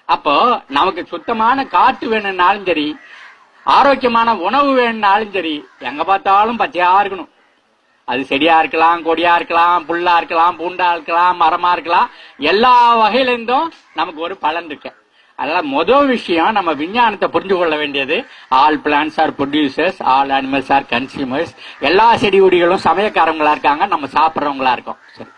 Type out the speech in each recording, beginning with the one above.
அப்போ நமக்கு சுத்தமான காற்று வேணும்னாலும் சரி, ஆரோக்கியமான உணவு வேணும்னாலும் சரி, எங்க பார்த்தாலும் பச்சையா இருக்கணும். அது செடியா இருக்கலாம், கொடியா இருக்கலாம், புல்லா இருக்கலாம், பூண்டா இருக்கலாம், மரமா இருக்கலாம், எல்லா வகையிலிருந்தும் நமக்கு ஒரு பலன் இருக்கு. அதனால முதல் விஷயம் நம்ம விஞ்ஞானத்தை புரிஞ்சு கொள்ள வேண்டியது, all plants are producers, all animals are consumers. எல்லா செடி கொடிகளும் சமயக்காரங்களா இருக்காங்க, நம்ம சாப்பிட்றவங்களா இருக்கோம். சரி,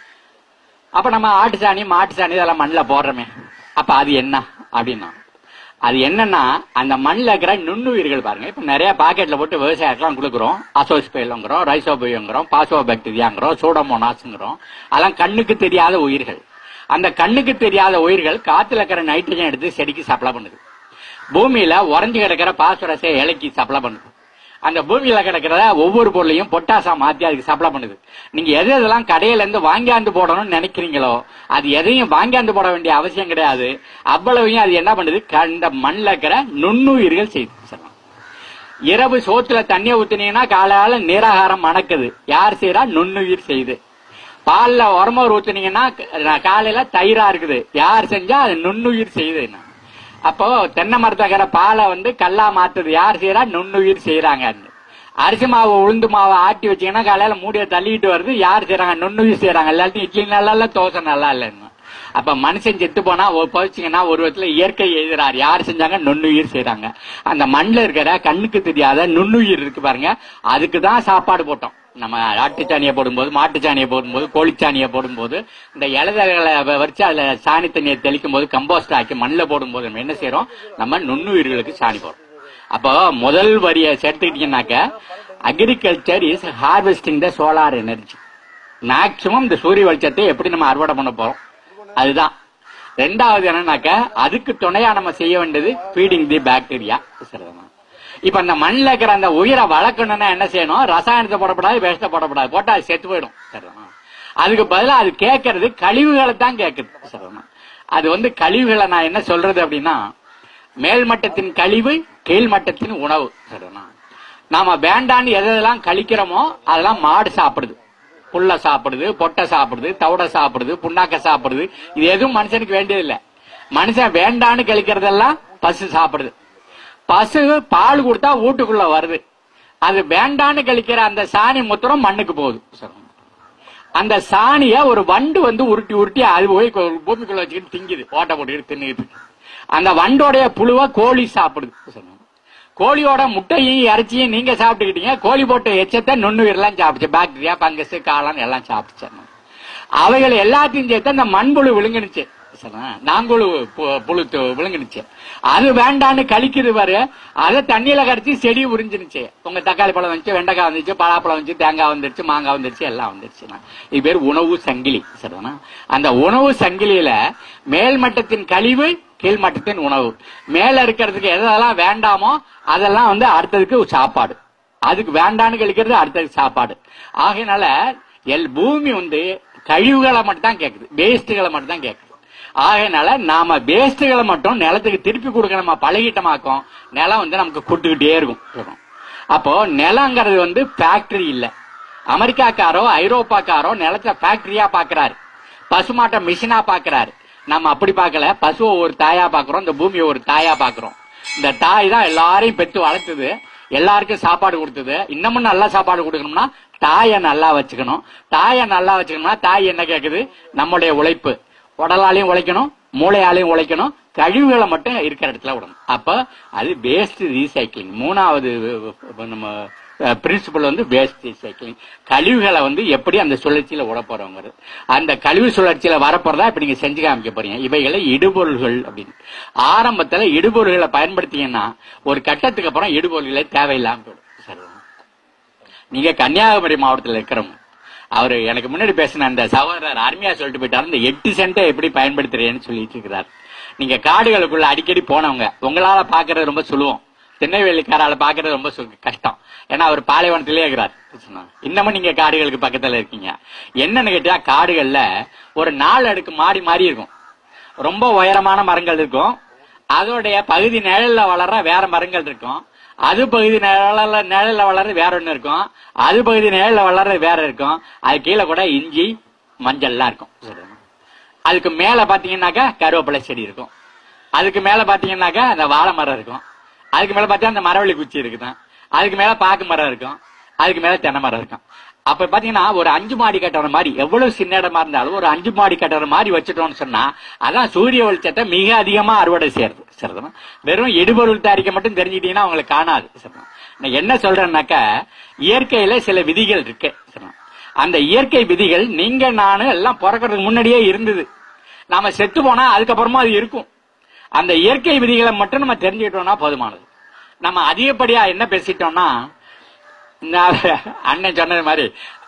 அப்ப நம்ம ஆட்டு சாணி மாட்டு சாணி இதெல்லாம் மண்ணில் போடுறோமே, அப்ப அது என்ன அப்படின்னா, அது என்னன்னா அந்த மண்ணில் இருக்கிற நுண்ணுயிர்கள் பாருங்க. இப்ப நிறைய பாக்கெட்ல போட்டு விவசாயத்துலாம் கொடுக்குறோம். அசோஸ்பெயிலுங்கிறோம், ரைசோபியங்கிறோம், பாசோபாக்டீரியாங்கிறோம், சூடோமோனாஸ்ங்கிறோம். அதெல்லாம் கண்ணுக்கு தெரியாத உயிர்கள். அந்த கண்ணுக்கு தெரியாத உயிர்கள் காத்துல இருக்கிற நைட்ரஜன் எடுத்து செடிக்கு சப்ளை பண்ணுது. பூமியில உறைஞ்சு கிடக்கிற பாஸ்பரஸை இலைக்கு சப்ளை பண்ணுது. அந்த பூமியில கிடக்கிற ஒவ்வொரு பொருளையும் பொட்டாசா மாத்தி அதுக்கு சப்ளை பண்ணுது. நீங்க எதெல்லாம் கடையில இருந்து வாங்கியாந்து போடணும்னு நினைக்கிறீங்களோ அது எதையும் வாங்கியாந்து போட வேண்டிய அவசியம் கிடையாது. அவ்வளவையும் அது என்ன பண்ணுது, இந்த மண்ணில் இருக்கிற நுண்ணுயிர்கள் செய்து. இரவு சோத்துல தண்ணியை ஊத்தினீங்கன்னா காலையால நீராகாரம் மணக்குது. யார் செய்யறா? நுண்ணுயிர் செய்து. பால்ல உரமோர் ஊத்துனீங்கன்னா காலையில தயிரா இருக்குது. யார் செஞ்சா? அது நுண்ணுயிர் செய்யுது. அப்போ தென்னை மரத்தக்கிற பாலை கல்லா மாத்துது. யார் செய்யறா? நுண்ணுயிர் செய்யறாங்க. அரிசி மாவு உளுந்து மாவை ஆட்டி வச்சீங்கன்னா காலையில மூடிய தள்ளிட்டு வருது. யார் செய்யறாங்க? நுண்ணுயிர் செய்யறாங்க. எல்லாத்தையும் இட்லி நல்லா இல்ல, தோசை நல்லா இல்லைன்னு. அப்ப மனுஷன் செத்து போனா போச்சுங்கன்னா ஒரு விதத்துல இயற்கை எழுதுறாரு. யார் செஞ்சாங்க? நுண்ணுயிர் செய்யறாங்க. அந்த மண்ணில் இருக்கிற கண்ணுக்கு தெரியாத நுண்ணுயிர் இருக்கு பாருங்க, அதுக்குதான் சாப்பாடு போட்டோம். நம்ம ஆட்டுச்சாணியை போடும்போது, மாட்டுச்சாணியை போடும்போது, கோழிச்சாணியை போடும்போது, இந்த இலைதகளை வச்சு அதுல சாணி தண்ணியை தெளிக்கும் போது, கம்போஸ்ட் ஆக்கி மண்ணில் போடும்போது நம்ம என்ன செய்யறோம்? நம்ம நுண்ணுயிர்களுக்கு சாணி போடுறோம். அப்போ முதல் வரியை சேர்த்துக்கிட்டீங்கன்னாக்க, agriculture is harvesting the solar energy. Maximum இந்த சூரிய வெளிச்சத்தை எப்படி நம்ம அறுவடை பண்ண போறோம், அதுதான். ரெண்டாவது என்னன்னாக்க, அதுக்கு துணையா நம்ம செய்ய வேண்டியது ஃபீடிங் தி பாக்டீரியா. இப்ப அந்த மண்ணில் இருக்கிற அந்த உயிரை வளர்க்கணும்னா என்ன செய்யணும்? ரசாயனத்தை போடப்படாது, வேஸ்ட்டை போடப்படாது. போட்டா அது செத்து போயிடும். அதுக்கு பதிலா அது கேட்கறது கழிவுகளை தான் கேட்குது. அது கழிவுகளை நான் என்ன சொல்றது அப்படின்னா, மேல்மட்டத்தின் கழிவு, கீழ்மட்டத்தின் உணவு. நாம வேண்டான்னு எதெல்லாம் கழிக்கிறோமோ அதெல்லாம் மாடு சாப்பிடுது. புல்ல சாப்பிடுது, பொட்டை சாப்பிடுது, தவிட சாப்பிடுது, புண்ணாக்க சாப்பிடுது. இது எதுவும் மனுஷனுக்கு வேண்டியதில்லை. மனுஷன் வேண்டான்னு கழிக்கிறதெல்லாம் பசு சாப்பிடுது. பசு பால் கொடுத்தா வீட்டுக்குள்ள வருது. அது வேண்டான்னு கழிக்கிற அந்த சாணி மூத்திரம் மண்ணுக்கு போகுது. அந்த சாணிய ஒரு வண்டு உருட்டி உருட்டி அது போய் பூமிக்குள்ள வச்சுக்கிட்டு திங்குது, ஓட்ட போட்டுக்கிட்டு தின்னுக்கிட்டு. அந்த வண்டோடைய புழுவை கோழி சாப்பிடுது. கோழியோட முட்டையும் இறைச்சியும் நீங்க சாப்பிட்டுக்கிட்டீங்க. கோழி போட்ட எச்சத்தை நுண்ணுயிரெல்லாம் சாப்பிடுச்சு. பாக்டீரியா, பங்கஸ், காளான் எல்லாம் சாப்பிடுச்சு. அவைகள் எல்லாத்தையும் சேர்த்து அந்த மண்புழு விழுங்குனுச்சு, நாங்குழு புழு விழுங்குனுச்சு. அது வேண்டான்னு கழிக்குது பாரு, அதை தண்ணியில கரைச்சி செடி உறிஞ்சிருச்சு. உங்க தக்காளி பழம் வந்துச்சு, வெண்டைக்காய் வந்துச்சு, பலாப்பழம் வந்துச்சு, தேங்காய் வந்துருச்சு, மாங்காய் வந்துருச்சு, எல்லாம் வந்துருச்சு. இது பேர் உணவு சங்கிலி. சரிதானா? அந்த உணவு சங்கிலியில மேல்மட்டத்தின் கழிவு, கீழ்மட்டத்தின் உணவு. மேல இருக்கிறதுக்கு எதெல்லாம் வேண்டாமோ அதெல்லாம் அடுத்ததுக்கு சாப்பாடு. அதுக்கு வேண்டான்னு கழிக்கிறது அடுத்ததுக்கு சாப்பாடு. ஆகையினால பூமி கழிவுகளை மட்டும் தான் கேட்குது, வேஸ்டுகளை மட்டும் தான் கேட்குது. ஆகையினால நாம வேஸ்டுகளை மட்டும் நிலத்துக்கு திருப்பி கொடுக்க நம்ம பழகிட்டமாக்கும், நிலம் நமக்கு கொடுத்துக்கிட்டே இருக்கும். அப்போ நிலங்கிறது ஃபேக்டரி இல்ல. அமெரிக்காக்காரோ ஐரோப்பாக்காரோ நிலத்தை ஃபேக்டரியா பாக்குறாரு, பசுமாட்ட மிஷினா பாக்குறாரு. நம்ம அப்படி பார்க்கல. பசுவை ஒரு தாயா பாக்குறோம், இந்த பூமியை ஒரு தாயா பாக்குறோம். இந்த தாய் தான் எல்லாரையும் பெற்று வளர்த்துது, எல்லாருக்கும் சாப்பாடு கொடுத்தது. இன்னமும் நல்லா சாப்பாடு கொடுக்கணும்னா தாயை நல்லா வச்சுக்கணும். தாயை நல்லா வச்சுக்கணும்னா தாய் என்ன கேக்குது? நம்முடைய உழைப்பு. உடலாலையும் உழைக்கணும், மூளையாலையும் உழைக்கணும், கழிவுகளை மட்டும் இருக்கிற இடத்துல விடணும். அப்ப அது வேஸ்ட் ரீசைக்கிளிங். மூணாவது நம்ம பிரின்சிபல் வேஸ்ட் ரீசைக்கிளிங். கழிவுகளை எப்படி அந்த சுழற்சியில விட போறோங்கிறது. அந்த கழிவு சுழற்சியில வரப்போறதா இப்ப நீங்க செஞ்சு காமிக்க போறீங்க. இவைகளை இடுபொருள்கள் அப்படின்னு. ஆரம்பத்துல இடுபொருள்களை பயன்படுத்தீங்கன்னா ஒரு கட்டத்துக்கு அப்புறம் இடுபொருள்களை தேவையில்லாம போயிடும். நீங்க கன்னியாகுமரி மாவட்டத்தில் இருக்கிறவங்க, அவரு எனக்கு முன்னாடி பேசின அந்த சகோதரர் அருமையா சொல்லிட்டு போயிட்டாரு. இந்த 8 சென்ட்டை எப்படி பயன்படுத்துறேன்னு சொல்லிட்டு இருக்கிறார். நீங்க காடுகளுக்குள்ள அடிக்கடி போனவங்க, உங்களால பாக்குறது ரொம்ப சுலபம். திருநெல்வேலிக்காரால பாக்குறது ரொம்ப கஷ்டம். ஏன்னா அவர் பாலைவனத்திலே இருக்கிறார். இன்னமும் நீங்க காடுகளுக்கு பக்கத்துல இருக்கீங்க. என்னன்னு கேட்டா, காடுகள்ல ஒரு 4 அடுக்கு மாடி மாறி இருக்கும். ரொம்ப உயரமான மரங்கள் இருக்கும். அதோடைய பகுதி நிழல்ல வளர்ற வேற மரங்கள் இருக்கும். அது பகுதி நிழல்ல வளர்றது வேற ஒண்ணு இருக்கும். அது பகுதி நிழல்ல வளர்றது வேற இருக்கும். அது கீழே கூட இஞ்சி, மஞ்சள் எல்லாம் இருக்கும். அதுக்கு மேல பாத்தீங்கன்னாக்கா கருவேப்பிலை செடி இருக்கும். அதுக்கு மேல பாத்தீங்கன்னாக்கா அந்த வாழை மரம் இருக்கும், அதுக்கு மேல பார்த்தா அந்த மரவள்ளி குச்சி இருக்குதான், அதுக்கு மேல பாக்கு மரம் இருக்கும், அதுக்கு மேல தென்னை மரம் இருக்கும். அப்ப பாத்தீங்கன்னா ஒரு 5 மாடி கட்டடம் மாதிரி, எவ்வளவு சின்ன இடமா இருந்தாலும் ஒரு 5 மாடி கட்டடம் மாதிரி வச்சுட்டோம்னு சொன்னா அதான் சூரிய வெளிச்சத்தை மிக அதிகமா அறுவடை செய்யறது. சரிதான். வெறும் இடுபொருள் தயாரிக்க மட்டும் தெரிஞ்சுக்கிட்டீங்கன்னா அவங்களுக்கு காணாது. சரிதான். நான் என்ன சொல்றேன்னாக்க இயற்கையில சில விதிகள் இருக்கு. அந்த இயற்கை விதிகள் நீங்க நானும் எல்லாம் பிறக்கிறதுக்கு முன்னாடியே இருந்தது. நாம செத்து போனா அதுக்கப்புறமா அது இருக்கும். அந்த இயற்கை விதிகளை மட்டும் நம்ம தெரிஞ்சுக்கிட்டோம்னா போதுமானது. நம்ம அதிகப்படியா என்ன பேசிட்டோம்னா, அண்ணன் சொன்னது மாதிரி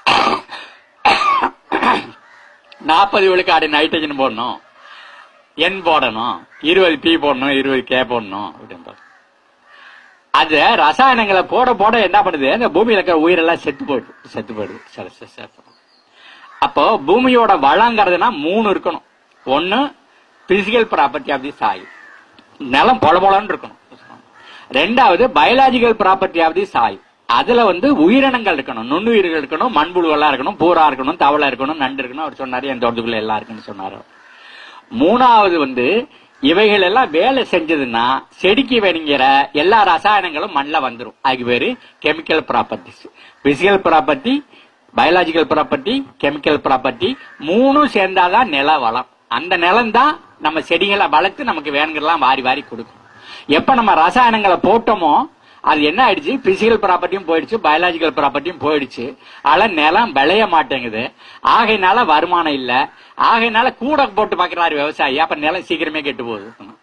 40 விழுக்காடு நைட்ரஜன் போடணும், N போடணும், 20 P போடணும், 20 K போடணும் அப்படின்னு. அது ரசாயனங்களை போட போட என்ன பண்ணுது, அந்த பூமியில இருக்கிற உயிரெல்லாம் செத்து போயிடுது. அப்போ பூமியோட வளங்கிறதுனா 3 இருக்கணும். ஒன்னு physical property of the soil, நிலம் பொலபொலன்னு இருக்கணும். ரெண்டாவது biological property of the soil, அதுல உயிரினங்கள் இருக்கணும், நுண்ணுயிர்கள் இருக்கணும், மண்புழுவெல்லாம் இருக்கணும், பூரா இருக்கணும், தவளை இருக்கணும், நண்டு இருக்கணும். அவர் சொன்னாரு என் தோட்டத்துக்குள்ள எல்லாம் இருக்குன்னு சொன்னாரு. மூணாவது இவைகள் எல்லாம் வேலை செஞ்சதுன்னா செடிக்கு வேணுங்கிற எல்லா ரசாயனங்களும் மண்ணில் வந்துடும். அதுக்கு பேரு chemical properties. Physical property, biological property, chemical property, 3 சேர்ந்தாதான் நில வளம். அந்த நிலம் தான் நம்ம செடிகளை வளர்த்து நமக்கு வேணுங்கிறலாம் வாரி வாரி கொடுக்கும். எப்ப நம்ம ரசாயனங்களை போட்டோமோ அது என்ன ஆயிடுச்சு, பிசிக்கல் ப்ராப்பர்ட்டியும் போயிடுச்சு, பயாலஜிக்கல் ப்ராப்பர்ட்டியும் போயிடுச்சு. ஆனா நிலம் விளைய மாட்டேங்குது. ஆகையினால வருமானம் இல்ல, ஆகையினால கூட போட்டு பாக்குறாரு விவசாயி. அப்ப நிலம் சீக்கிரமே கெட்டு போகுது.